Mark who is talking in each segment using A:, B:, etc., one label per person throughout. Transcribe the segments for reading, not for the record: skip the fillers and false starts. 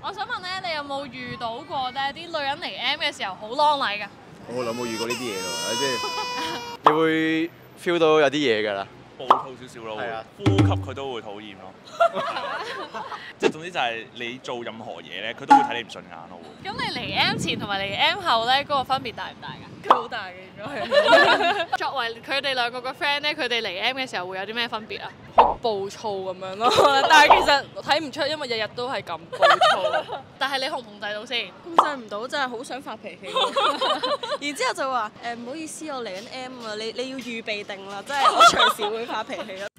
A: 我想問咧，你有冇遇到過咧啲女人嚟 M 嘅時候好啷禮㗎？
B: 我好耐冇遇過呢啲嘢咯，即係你會 feel 到有啲嘢㗎啦。
C: 暴躁少少咯，
B: 係啊
C: 呼吸佢都會討厭咯。即係總之就係你做任何嘢咧，佢都會睇你唔順眼咯。
A: 咁你嚟 M 前同埋嚟 M 後咧，嗰個分別大唔大㗎？
D: 佢好大嘅應該係。
A: 作為佢哋兩個嘅 friend 咧，佢哋嚟 M 嘅時候會有啲咩分別啊？
D: 好暴躁咁樣咯，但係其實睇唔出，因為日日都係咁暴躁。
A: 但係你控唔控制到先？
D: 控制唔到，真係好想發脾氣。然之後就話唔好意思，我嚟緊 M 啊，你要預備定啦，真係我隨時會發脾氣咯。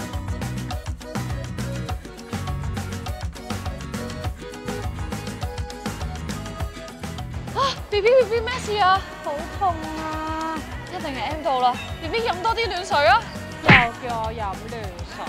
A: B B 咩事啊？好痛啊！一定係 M 到啦。B B 飲多啲暖水啊！
E: 又叫我飲暖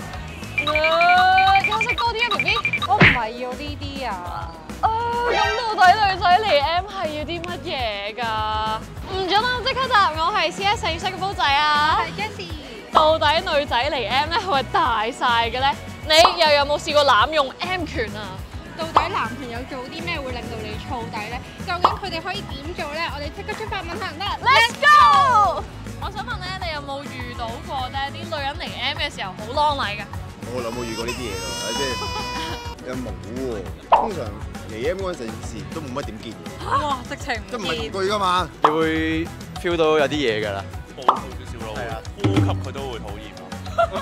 E: 水，
A: 休息多啲啊 B B。
E: 我唔係要呢啲啊！
A: 咁到底女仔嚟 M 係要啲乜嘢㗎？唔準啦，即刻答我係 CS 4歲嘅煲仔啊！
E: 係 Jessie。
A: 到底女仔嚟 M 咧係咪大晒嘅咧？你又有冇試過濫用 M 權啊？
E: 到底男朋友做啲咩會令到你燥底咧？究竟佢哋可以點做咧？我哋即刻出發問下唔得
A: Let's go！我想問咧，你有冇遇到過咧啲女人嚟 M 嘅時候好啷禮㗎？
B: 我好耐冇遇過呢啲嘢咯，即係有冇喎。通常嚟 M 嗰陣時都冇乜點見，
D: 哇！直情
B: 即係唔係同居㗎嘛。你會 feel 到有啲嘢㗎啦。
C: 暴躁少少咯，
B: 係啊
C: 呼吸佢都會討厭咯。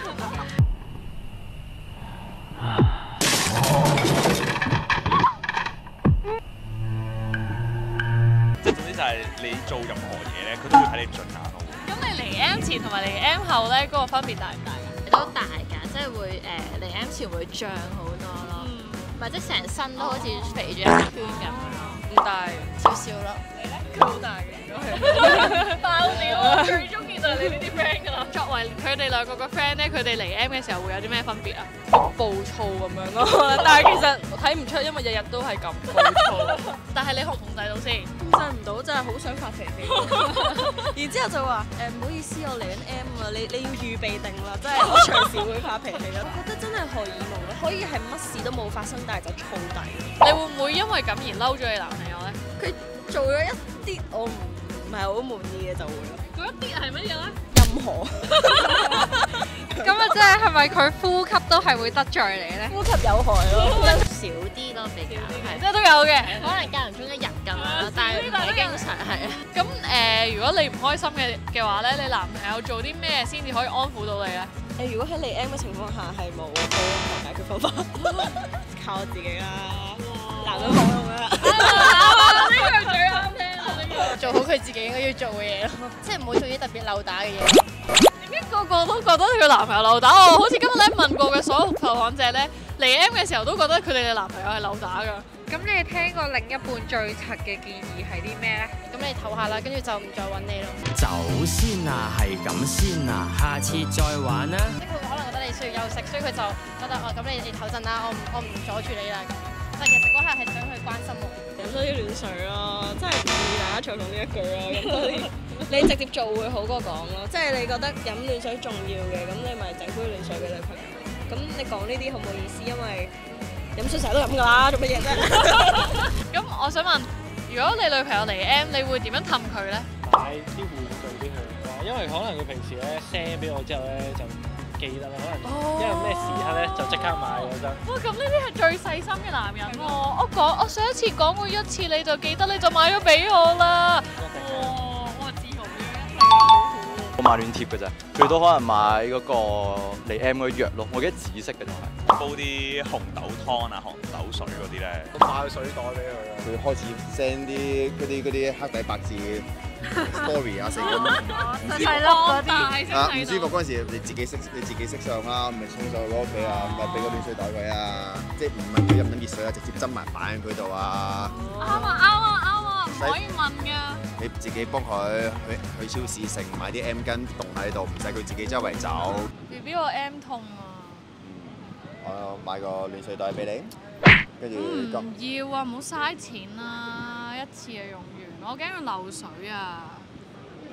C: 即係總之就係你做任何嘢咧，佢都會睇你唔順眼咯。
A: 咁你嚟 M 前同埋嚟 M 後咧，嗰個分別大唔大㗎？
F: 都大㗎，即係會嚟 M 前會脹好多咯，唔係即係成身都好似肥咗一圈咁樣咯，
D: 唔大，
F: 少少咯。
D: 佢好大嘅應該係。
A: 爆料啊！最中意就係你呢啲 friend 㗎啦。作為佢哋兩個嘅 friend 咧，佢哋嚟 M 嘅時候會有啲咩分別啊？
D: 暴躁咁樣咯，但係其實睇唔出，因為日日都係咁暴躁。
A: 但係你控唔控制到先？
D: 控制唔到，真係好想發脾氣。然之後就話唔好意思，我嚟緊 M 啊，你要預備定啦，真係我隨時會發脾氣咯。我覺得真係荷爾蒙咯，可以係乜事都冇發生，但係就燥底。
A: 你會唔會因為咁而嬲咗你男朋友咧？
D: 佢做咗一啲我唔係好滿意嘅就會咯。
A: 嗰一啲係乜嘢咧？
D: 任何
E: 咁啊，即係咪佢呼吸都係會得罪你咧？
D: 呼吸有害咯，
F: 少啲咯，比較係，
A: 即係都有嘅。
F: 可能間唔中一日咁啦，但係唔係經常係啊。
A: 咁如果你唔開心嘅話咧，你男朋友做啲咩先至可以安撫到你咧？
D: 如果喺嚟 M 嘅情況下係冇任何解決方法，靠我自己啦，男人冇用啦。
A: 呢句最啱聽啦！
F: 做好佢自己應該要做嘅嘢咯，即係唔好做啲特別扭打嘅嘢。
A: 點解個個都覺得佢男朋友扭打？我好似今日咧問過嘅所有受訪者咧，嚟 M 嘅時候都覺得佢哋嘅男朋友係扭打㗎。
E: 咁你哋聽過另一半最柒嘅建議係啲咩咧？
F: 咁你唞下啦，跟住就唔再揾你咯。
G: 走先啊，係咁先啊，下次再玩啊！
F: 即係佢可能覺得你需要休息，所以佢就覺得咁你唞陣啦，我唔阻住你啦咁。但其實嗰下係想去關心我。
D: 飲多啲暖水咯，真係唔建議大家再講呢一句咯。飲多啲，你直接做會好過講咯。即係你覺得飲暖水重要嘅，咁你咪整杯暖水俾女朋友。咁你講呢啲好冇意思，因為飲水成日都飲㗎啦，做乜嘢啫？
A: 咁我想問，如果你女朋友嚟 M，你會點樣氹佢咧？
H: 買啲玩具俾佢咯，因為可能佢平時咧 send 俾我之後咧就記得啦，可能因為咩時刻咧就即刻買嗰陣。
A: 哇！咁呢啲係最細心嘅男人喎。我上一次講過一次你就記得，你就買咗俾我啦。哇！我自豪嘅，係啊，好好。
B: 我買暖貼㗎咋，最多可能買嗰個嚟 M 嗰啲藥咯，我記得紫色嘅仲係。
C: 煲啲紅豆湯啊、紅豆水嗰啲咧，
B: 我買個水袋俾佢啦。佢開始 send 啲嗰啲黑底白字 story 啊，成咁
E: 細粒嗰啲。
B: 啊，唔舒服嗰陣時，你自己識上啦，咪沖上去攞屋企啊，咪俾個暖水袋佢啊，即係唔問佢飲唔飲熱水啊，直接斟埋擺喺佢度啊。
A: 啱，唔可以問㗎。
B: 你自己幫佢去超市成買啲 M 巾凍喺度，唔使佢自己周圍走。
A: BB 我 M 痛啊！
B: 我買個暖水袋俾你，跟住
A: 唔要啊！唔好嘥錢啊！一次就用完，我驚佢漏水啊！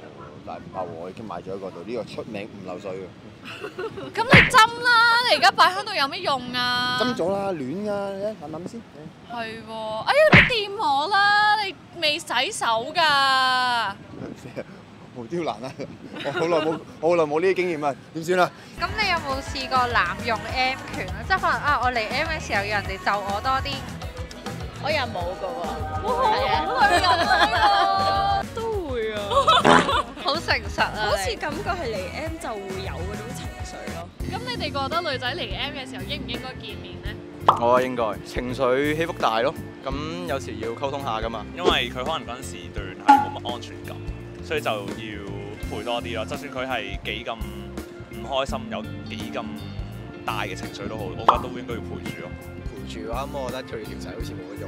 B: 但係唔怕喎，我已經買咗一個度，呢個出名唔漏水嘅。
A: 咁你斟啦，你而家擺喺度有咩用啊？
B: 斟咗啦，暖㗎，你諗諗先。
A: 係喎，哎呀你掂我啦，你未洗手㗎。
B: 好刁難啊！我好耐冇呢啲經驗啊，點算啊？
E: 咁你有冇試過濫用 M 權啊？即係可能啊，我嚟 M 嘅時候要人哋就我多啲。
D: 我又冇㗎喎。
A: 好女人啊！
D: 都會啊。
E: 好誠實啊！
D: 好似感覺係嚟 M 就會有嗰種情緒咯。
A: 咁你哋覺得女仔嚟 M 嘅時候應唔應該見面呢？
I: 我應該情緒起伏大咯，咁有時要溝通下噶嘛。
C: 因為佢可能嗰陣時段係冇乜安全感，所以就要陪多啲咯。就算佢係幾咁唔開心，有幾咁大嘅情緒都好，我覺得都應該要陪住咯。
I: 陪住嘅話，咁我覺得佢條仔好似冇乜用。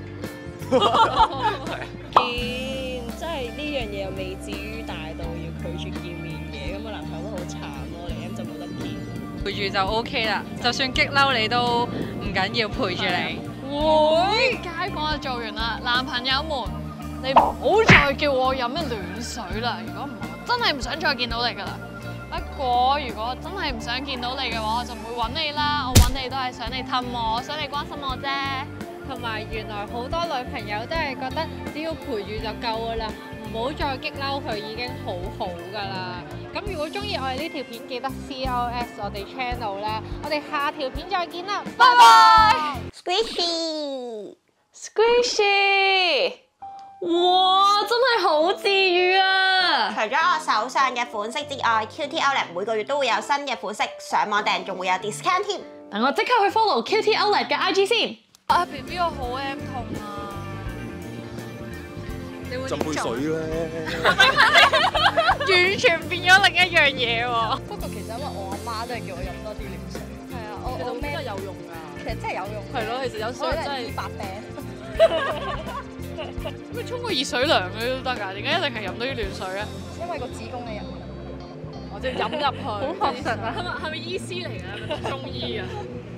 D: 見即係呢樣嘢又未至於大到要拒絕見面嘅，咁我男朋友都好慘咯，嚟 M 就冇得見。
E: 陪住就 OK 啦，就算激嬲你都唔緊要，陪住你。
A: 會街訪就做完啦，男朋友們，你唔好再叫我飲咩暖水啦！如果唔係，我真係唔想再見到你噶啦。不過如果真係唔想見到你嘅話，我就唔會揾你啦。我揾你都係想你氹我，想你關心我啫。
E: 同埋原來好多女朋友都係覺得只要陪住就夠噶啦，唔好再激嬲佢已經好好噶啦。咁如果中意我哋呢條片，記得 CLS 我哋 channel 啦。我哋下條片再見啦，拜拜。
D: Squishy，
A: 哇，真係好治癒啊！
J: 除咗我手上嘅款式之外 ，QT Outlet 每個月都會有新嘅款式，上網訂仲會有 discount 添。
A: 等我即刻去 follow QT Outlet 嘅 IG 先。啊 BB 我好 M 痛啊！
B: 浸杯水咧，
A: 完全變咗另一樣嘢喎。
D: 不過其實因為我阿媽都係叫我飲多啲暖水。係啊，我咩都有用㗎。其實真係有用。係咯，其實有水真係白病。
A: 咁沖個熱水涼嗰啲都得㗎，點解一定係飲多啲暖水啊？
D: 因為個子宮你入，
A: 我就飲入去。
E: 好確實啊！
A: 係咪醫師嚟㗎？係咪中醫啊？